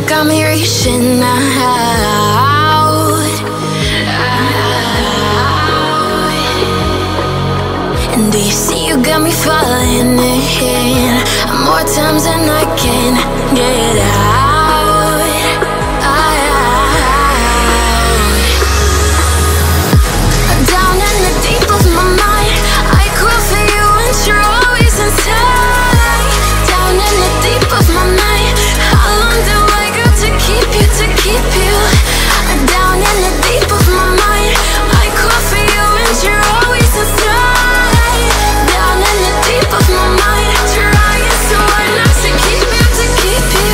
got me reaching out. And do you see you got me falling in more times than I can get out. Down in the deep of my mind, I crawl for you and you're always inside. Down in the deep of my mind, how long do I go to keep you, to keep you? Down in the deep of my mind, I crawl for you and you're always inside. Down in the deep of my mind, trying so hard not to keep you, to keep you.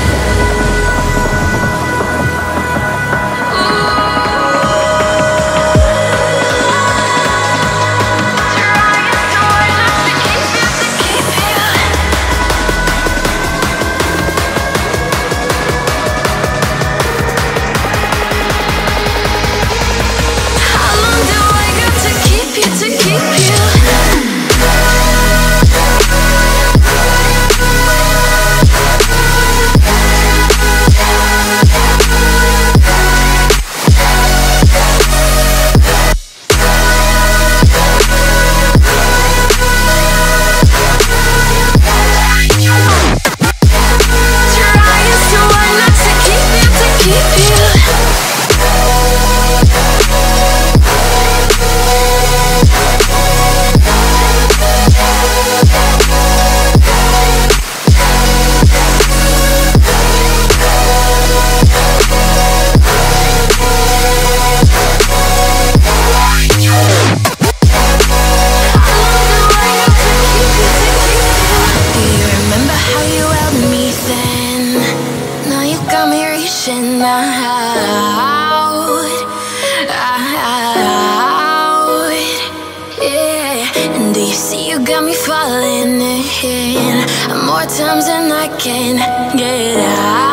And do you see you got me falling in more times than I can get out.